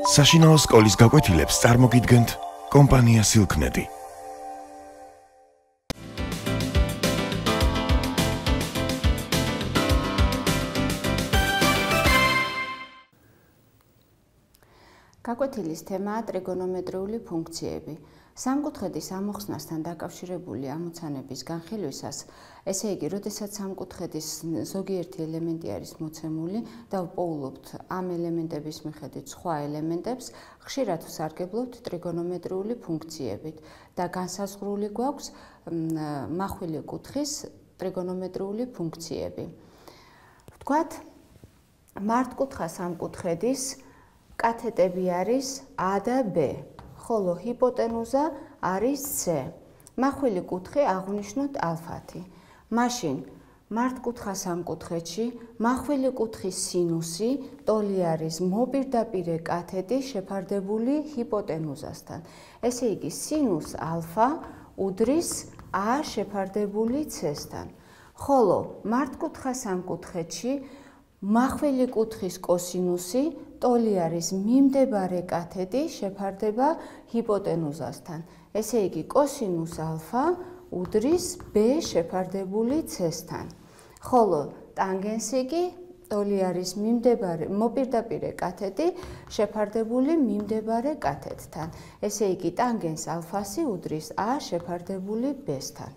საშინაო სკოლის გაკვეთილებს წარმოგიდგენთ კომპანია Silknet. გაკვეთილის თემაა ტრიგონომეტრიული ფუნქციები. სამკუთხედის ამოხსნასთან დაკავშირებული ამოცანების განხილვისას, ესე იგი, როდესაც სამკუთხედის ზოგიერთი ელემენტი არის მოცემული და ვპოულობთ ამ ელემენტების მიხედვით სხვა ელემენტებს, ხშირად ვსარგებლობთ ტრიგონომეტრიული ფუნქციებით და განსაზღვრული გვაქვს მახვილი კუთხის ტრიგონომეტრიული ფუნქციები. ვთქვათ, მართკუთხა სამკუთხედის კათეტები არის A და B, ხოლო ჰიპოტენუზა არის C. მახვილი კუთხე აღვნიშნოთ ალფათი. მაშინ მართკუთხა სამკუთხედში მახვილი კუთხის სინუსი ტოლი არის მოპირდაპირე კათეტი შეფარდებული ჰიპოტენუზასთან. ესე იგი, სინუს ალფა უდრის A შეფარდებული C-სთან. ხოლო მართკუთხა სამკუთხედში მახვილი კუთხის კოსინუსი ტოლი არის მიმდებარე კათეტი შეფარდება ჰიპოტენუზასთან. ესე იგი, კოსინუს ალფა უდრის B შეფარდებული C-სთან. ხოლო ტანგენსი კი ტოლი არის მოპირდაპირე კათეტი შეფარდებული მიმდებარე კათეტთან. ესე იგი, ტანგენს ალფასი უდრის A შეფარდებული B-სთან.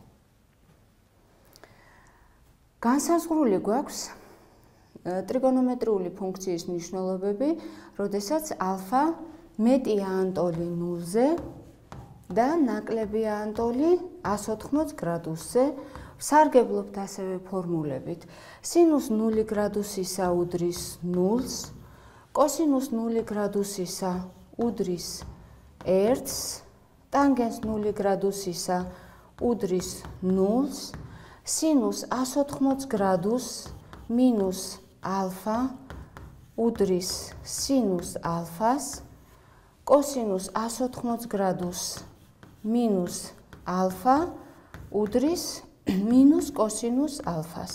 განსაზღვრული გვაქვს ტრიგონომეტრიული ფუნქციის მნიშვნელობები, როდესაც ალფა მეტია ან ტოლი 0-ზე და ნაკლებია ან ტოლი 180 გრადუსზე, ვსარგებლობთ ასევე ფორმულებით. სინუს 0 გრადუსისა უდრის 0-ს, კოსინუს 0 გრადუსისა უდრის 1-ს, ტანგენს 0 გრადუსისა უდრის 0-ს, სინუს 180 გრადუსს მინუს ალფა უდრის სინუს ალფას, კოსინუს 180 გრადუსს მინუს ალფა უდრის მინუს კოსინუს ალფას.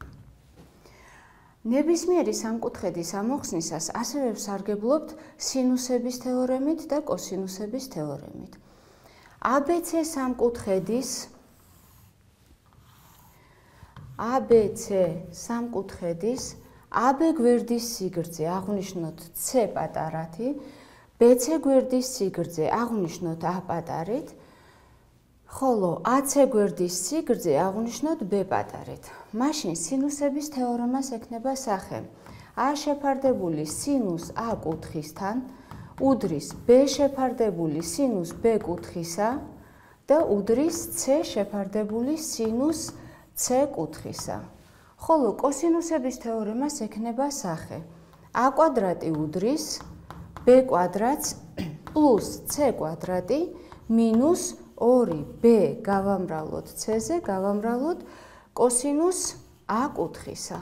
ნებისმიერი სამკუთხედის ამოხსნისას ასევე ვსარგებლობთ სინუსების თეორემით და კოსინუსების თეორემით. ABC სამკუთხედის AB გვერდის სიგრძე აღვნიშნოთ C პატარათი, BC გვერდის სიგრძე აღვნიშნოთ A პატარით, ხოლო AC გვერდის სიგრძე აღვნიშნოთ B პატარით. მაშინ სინუსების თეორემას ექნება სახე. A შეფარდებული სინუს A კუთხისთან უდრის B შეფარდებული სინუს B კუთხისა და უდრის C შეფარდებული სინუს C კუთხისა. ხოლო კოსინუსების თეორემას ექნება სახე. A კვადრატი უდრის B კვადრატს პლუს C კვადრატი მინუს 2B გავამრავლოთ C-ზე, გავამრავლოთ კოსინუს A კუთხისა.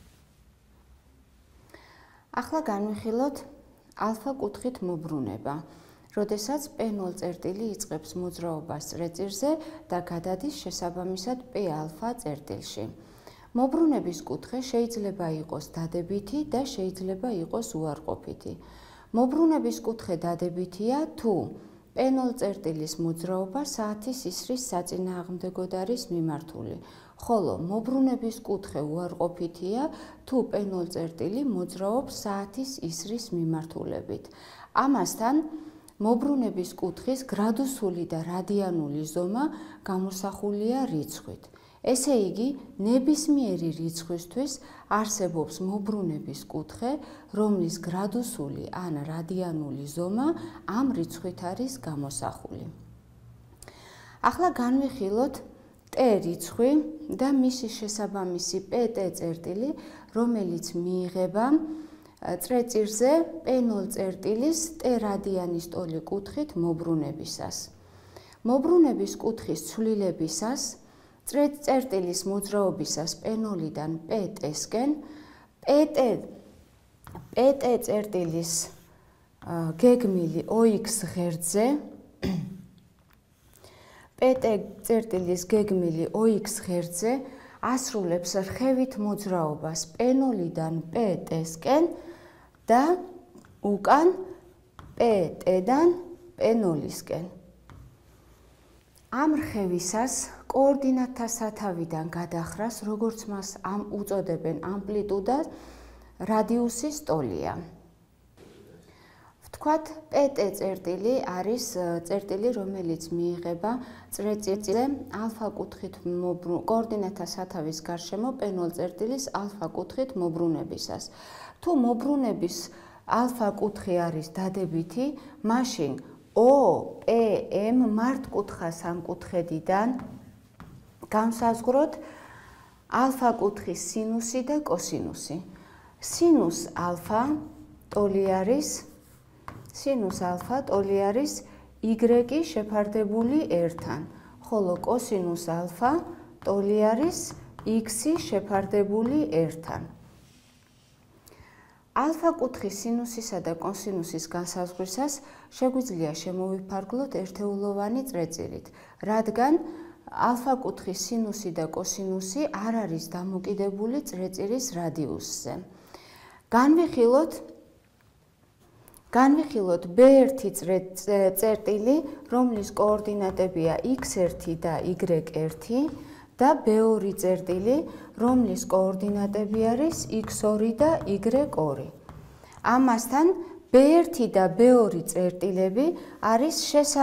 ახლა განვიხილოთ ალფა კუთხით მობრუნება, როდესაც P0 წერტილი იწყებს მოძრაობას წრეწირზე და გადადის შესაბამისად P ალფა წერტილში. მობრუნების კუთხე შეიძლება იყოს დადებითი და შეიძლება იყოს უარყოფითი. მობრუნების კუთხე დადებითია თუ P0 წერტილის მოძრაობა საათის ისრის საწინააღმდეგოდ არის მიმართული, ხოლო მობრუნების კუთხე უარყოფითია თუ P0 წერტილი მოძრაობს საათის ისრის მიმართულებით. ამასთან მობრუნების კუთხის გრადუსული და რადიანული ზომა გამოსახულია რიცხვით. ესე იგი, ნებისმიერი რიცხვისთვის არსებობს მობრუნების კუთხე, რომლის გრადუსული ან რადიანული ზომა ამ რიცხვით არის გამოსახული. ახლა განვიხილოთ T რიცხვი და მისი შესაბამისი PT წერტილი, რომელიც მიიღება წრეწირზე P0 წერტილის T რადიანის ტოლი კუთხით მობრუნებისას. მობრუნების კუთხის ცვლილებისას წერტილის მოძრაობისას P0-დან PT-სკენ PT წერტილის გეგმილი OX ღერძზე PT წერტილის გეგმილი OX ღერძზე ასრულებს რხევით მოძრაობას P0-დან PT-სკენ და უკან PT-დან P0-ისკენ. ამ რხევისას კოორდინატთა სათავიდან გადახრას, როგორც მას უწოდებენ ამპლიტუდას, რადიუსის ტოლია. ვთქვათ, PT წერტილი არის წერტილი, რომელიც მიიღება წერტილზე ალფა კუთხით კოორდინატთა სათავის გარშემო P0 წერტილის ალფა კუთხით მობრუნებისას. თუ მობრუნების ალფა კუთხე არის დადებითი, მაშინ OPM მართკუთხა სამკუთხედიდან განსაზღვროთ ალფა კუთხის სინუსი და კოსინუსი. სინუს ალფა ტოლი არის y შეფარდებული 1-თან, ხოლო კოსინუს ალფა ტოლი არის x შეფარდებული 1-თან. ალფა კუთხის სინუსისა და კოსინუსის განსაზღვრისას შეგვიძლია შემოვიფარგლოთ ერთეულოვანი წერტილით, რადგან ალფა კუთხის სინუსი და კოსინუსი არ არის დამოკიდებული წერტილის რადიუსზე. განვიხილოთ B1 წერტილი, რომლის კოორდინატებია x1 და y1 და B2 წერტილი, რომლის კოორდინატები არის x2 და y2. ამასთან B1 და B2 წერტილები არის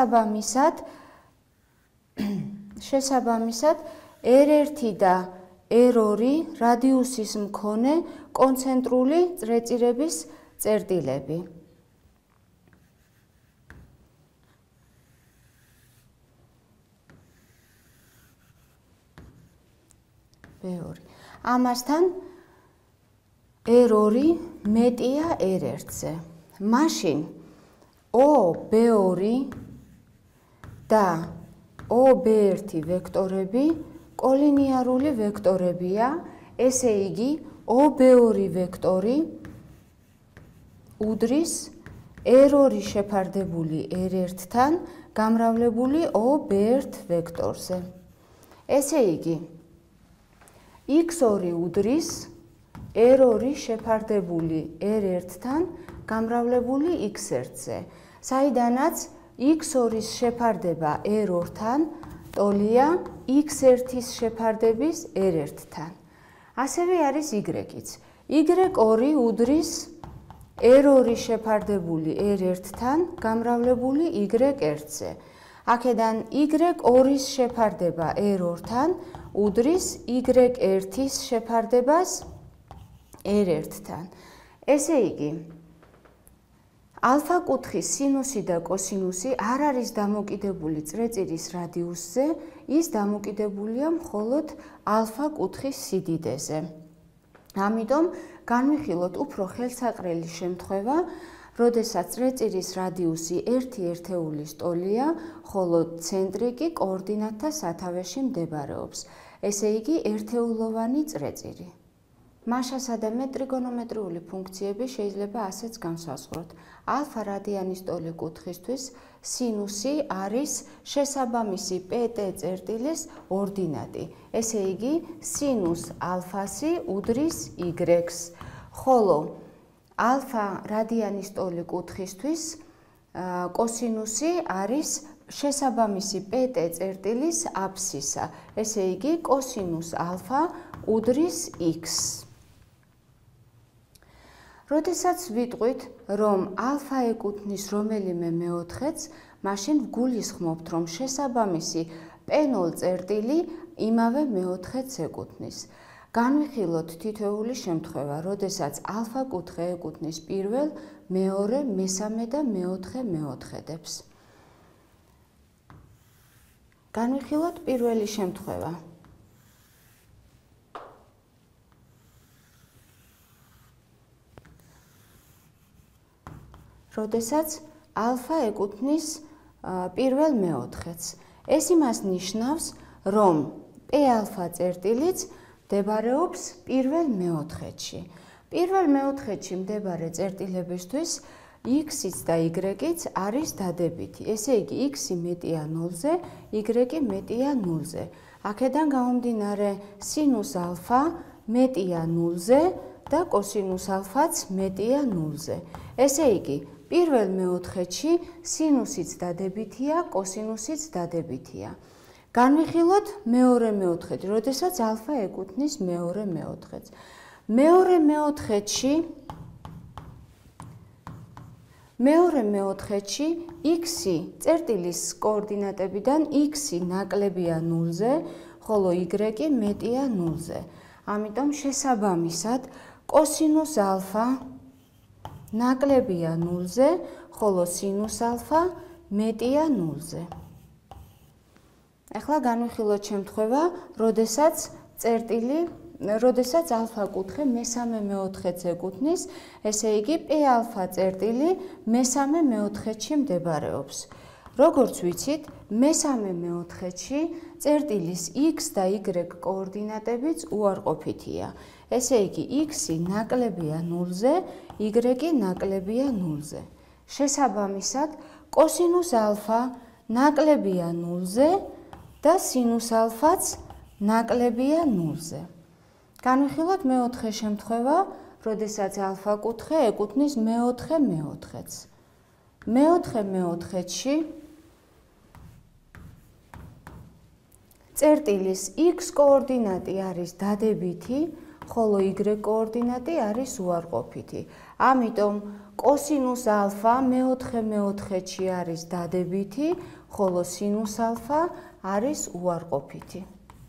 შესაბამისად R1 და R2 რადიუსის მქონე კონცენტრული წერტილების წერტილები. ამასთან R2 მეტია R1-ზე. მაშინ OB2 და OB1 ვექტორები კოლინიარული ვექტორებია, ესე იგი OB2 ვექტორი უდრის R2 შეფარდებული R1-თან გამრავლებული OB1 ვექტორზე. ესე იგი x2 უდრის R2 შეფარდებული R1-თან გამრავლებული x1-ზე, საიდანაც x2-ის შეფარდება R2-თან ტოლია x1-ის შეფარდების R1-თან. ასევე არის y-იც. y2 უდრის R2 შეფარდებული R1-თან გამრავლებული y1-ზე. აქედან y2-ის შეფარდება R2-თან უდრის y1-ის შეფარდებას R1-თან. ესე იგი, ალფა კუთხის სინუსი და კოსინუსი არ არის დამოკიდებული წერტილის რადიუსზე, ის დამოკიდებულია მხოლოდ ალფა კუთხის სიდიდეზე. ამიტომ განვიხილოთ უფრო ხელსაყრელი შემთხვევა, როდესაც წერტილის რადიუსი ერთი ერთეულის ტოლია, ხოლო ცენტრი კი კოორდინატთა სათავეში მდებარეობს. ესე იგი, ერთეულოვანი წერტილი. მაშასა და მეტრიგონომეტრიული ფუნქციები შეიძლება ასეც განსაზღვროთ. ალფა რადიანის ტოლი კუთხისთვის სინუსი არის შესაბამისი PT წერტილის ორდინატი. ესე იგი, სინუს ალფასი უდრის y-ს, ხოლო ალფა რადიანის ტოლი კუთხისთვის კოსინუსი არის შესაბამისი PT წერტილის აფსისა. ესე იგი, კოსინუს ალფა უდრის x. როდესაც ვიტყვით, რომ ალფა ეკუთვნის რომელიმე მეოთხედს, მაშინ ვგულისხმობთ, რომ შესაბამისი P0 წერტილი იმავე მეოთხედს ეკუთვნის. განვიხილოთ თითოეული შემთხვევა, როდესაც ალფა კუთხე ეკუთვნის პირველ, მეორე, მესამე და მეოთხე მეოთხედებს. განვიხილოთ პირველი შემთხვევა. როდესაც ალფა ეკუთვნის პირველ მეოთხედს. ეს იმას ნიშნავს, რომ P-ალფა წერტილიც მდებარეობს პირველ მეოთხედში. პირველ მეოთხედში მდებარე წერტილებისთვის x-იც და y-იც არის დადებითი. ესე იგი, x-ი მეტია 0-ზე, y-ი მეტია 0-ზე. აქედან გამომდინარე, სინუს ალფა მეტია 0-ზე და კოსინუს ალფაც მეტია 0-ზე. ესე იგი, პირველ მეოთხედში სინუსიც დადებითია, კოსინუსიც დადებითია. განვიხილოთ მეორე მეოთხედი, როდესაც ალფა ეკუთვნის მეორე მეოთხედს. მეორე მეოთხედში x-ი წერტილის კოორდინატებიდან x-ი ნაკლებია 0-ზე, ხოლო y-ი მეტია 0-ზე. ამიტომ შესაბამისად კოსინუს ალფა ნაკლებია 0-ზე, ხოლო სინუს ალფა მეტია 0-ზე. ახლა განვიხილოთ შემთხვევა, როდესაც ალფა კუთხე მესამე მეოთხედს ეკუთვნის, ესე იგი p ალფა წერტილი მესამე მეოთხედში მდებარეობს. როგორც ვიცით, მესამე მეოთხედში წერტილის x და y კოორდინატებიც უარყოფითია. ესე იგი x-ი ნაკლებია 0-ზე, y-ი ნაკლებია 0-ზე. შესაბამისად, კოსინუს ალფა ნაკლებია 0-ზე და სინუს ალფაც ნაკლებია 0-ზე. განვიხილოთ მეოთხე შემთხვევა, როდესაც ალფა კუთხე ეკუთვნის მეოთხე მეოთხედს. მეოთხე მეოთხედში წერტილის x კოორდინატი არის დადებითი, ხოლო y კოორდინატი არის უარყოფითი. ამიტომ კოსინუს ალფა მეოთხე მეოთხედში არის დადებითი, ხოლო სინუს ალფა არის უარყოფითი.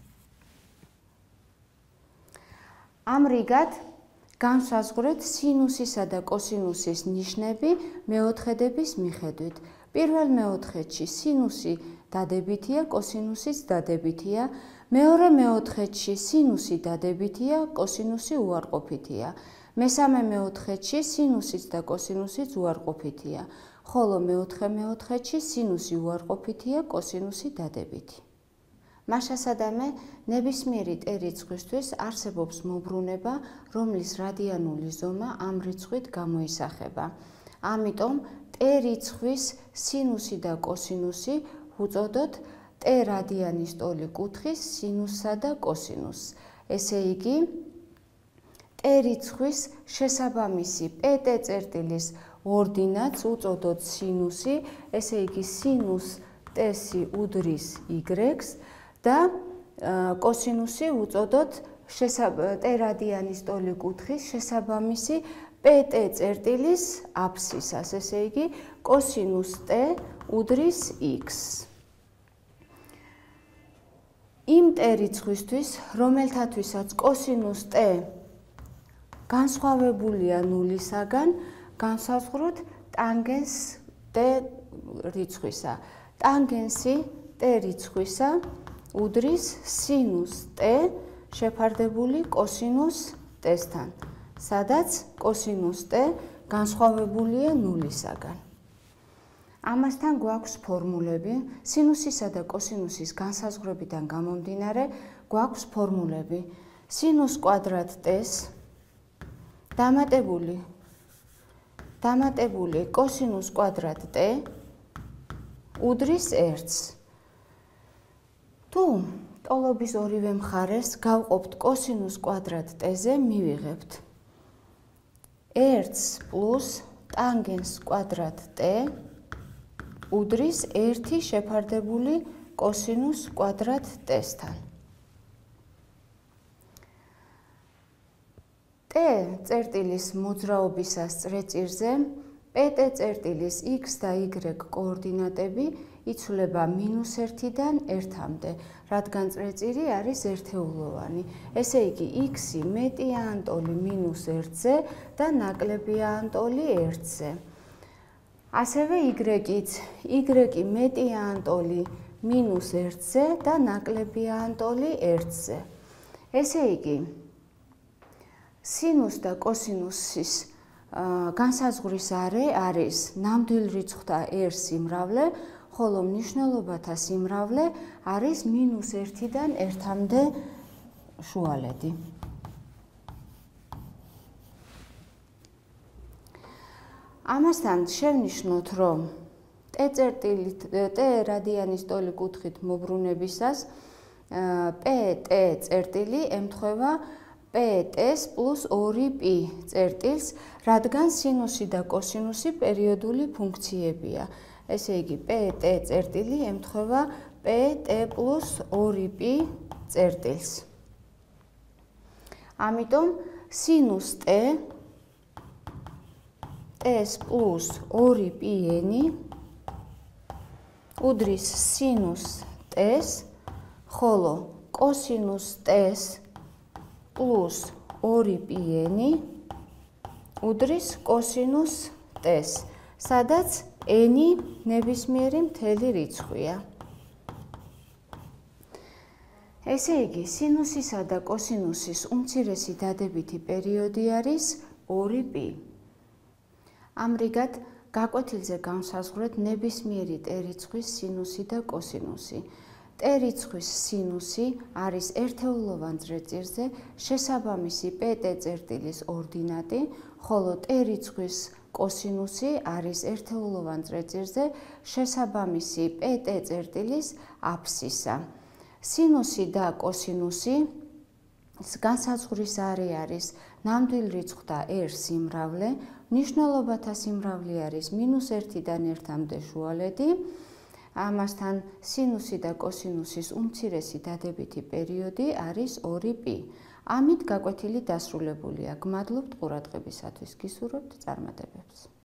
ამრიგად განსაზღვრეთ სინუსისა და კოსინუსის ნიშნები მეოთხედების მიხედვით. პირველ მეოთხედში სინუსი დადებითია, კოსინუსიც დადებითია. მეორე მეოთხედში სინუსი დადებითია, კოსინუსი უარყოფითია. მესამე მეოთხედში სინუსიც და კოსინუსიც უარყოფითია, ხოლო მეოთხე მეოთხედში სინუსი უარყოფითია, კოსინუსი დადებითი. მაშასადამე ნებისმიერი t რიცხვისთვის არსებობს მობრუნება, რომლის რადიანული ზომა ამ რიცხვით გამოისახება. ამიტომ t რიცხვის სინუსი და კოსინუსი უწოდოთ t რადიანის ტოლი კუთხის სინუსსა და კოსინუსს. ესე იგი, t რიცხვის შესაბამისი pt წერტილის ორდინატს უწოდოთ სინუსი, ესე იგი სინუს t-ი უდრის y-ს და კოსინუსი უწოდოთ t რადიანის ტოლი კუთხის შესაბამისი pt წერტილის აფსისას, ესე იგი კოსინუს t უდრის x. იმ t რიცხვისთვის, რომელთათვისაც კოსინუს t განსხვავებულია 0-ისაგან, განსაზღვროთ ტანგენს t რიცხვისა. ტანგენსი t რიცხვისა უდრის სინუს t შეფარდებული კოსინუს t-სთან, სადაც კოსინუს t განსხვავებულია 0-ისაგან. ამასთან გვაქვს ფორმულები, სინუსისა და კოსინუსის განსაზღვრებიდან გამომდინარე, გვაქვს ფორმულები. სინუს კვადრატ t-ს დამატებული კოსინუს კვადრატ t უდრის 1-ს. თუ ტოლობის ორივე მხარეს გავყოფთ კოსინუს კვადრატ t-ზე, მივიღებთ 1 პლუს ტანგენს კვადრატ t უდრის 1 შეფარდებული კოსინუს კვადრატ t-სთან. t წერტილის მოძრაობისას წრეწირზე pt წერტილის x და y კოორდინატები იცვლება -1-დან 1-მდე, რადგან წრეწირი არის ერთეულოვანი. ესე იგი, x-ი მეტია ან ტოლი -1-ზე და ნაკლებია ან ტოლი 1-ზე. ასევე y-იც, y-ი მეტია ან ტოლი -1-ზე და ნაკლებია ან ტოლი 1-ზე. ესე იგი, სინუს და კოსინუსის განსაზღვრის არე არის ნამდვილ რიცხვთა r სიმრავლე, ხოლო მნიშვნელობათა სიმრავლე არის -1-დან 1-მდე შუალედი. ამასთან შევნიშნოთ, რომ t რადიანის ტოლი კუთხით მობრუნებისას pt წერტილი ემთხვევა PT-ს plus 2π წერტილს, რადგან სინუსი და კოსინუსი პერიოდული ფუნქციებია. ესე იგი, PT წერტილი ემთხვევა PT plus 2π წერტილს. ამიტომ სინუს T T-ს plus 2πn უდრის სინუს T-ს, ხოლო კოსინუს T-ს plus 2πn უდრის კოსინუს T-ს, სადაც n ნებისმიერი მთელი რიცხვია. ესე იგი, სინუსისა და კოსინუსის უმცირესი დადებითი პერიოდი არის 2π. ამრიგად, გაკვეთილზე განსაზღვრეთ ნებისმიერი T რიცხვის სინუსი და კოსინუსი. T რიცხვის სინუსი არის ერთეულოვან წერტილზე შესაბამისი PT წერტილის ორდინატი, ხოლო T რიცხვის კოსინუსი არის ერთეულოვან წერტილზე შესაბამისი PT წერტილის აფსისა. სინუსი და კოსინუსი განსაზღვრის არე არის ნამდვილ რიცხვთა R სიმრავლე, მნიშვნელობათა სიმრავლე არის -1-დან 1-მდე შუალედი. ამასთან სინუსი და კოსინუსის უმცირესი დადებითი პერიოდი არის 2π. ამით გაკვეთილი დასრულებულია. გმადლობთ ყურადღებისათვის. გისურვებთ წარმატებებს.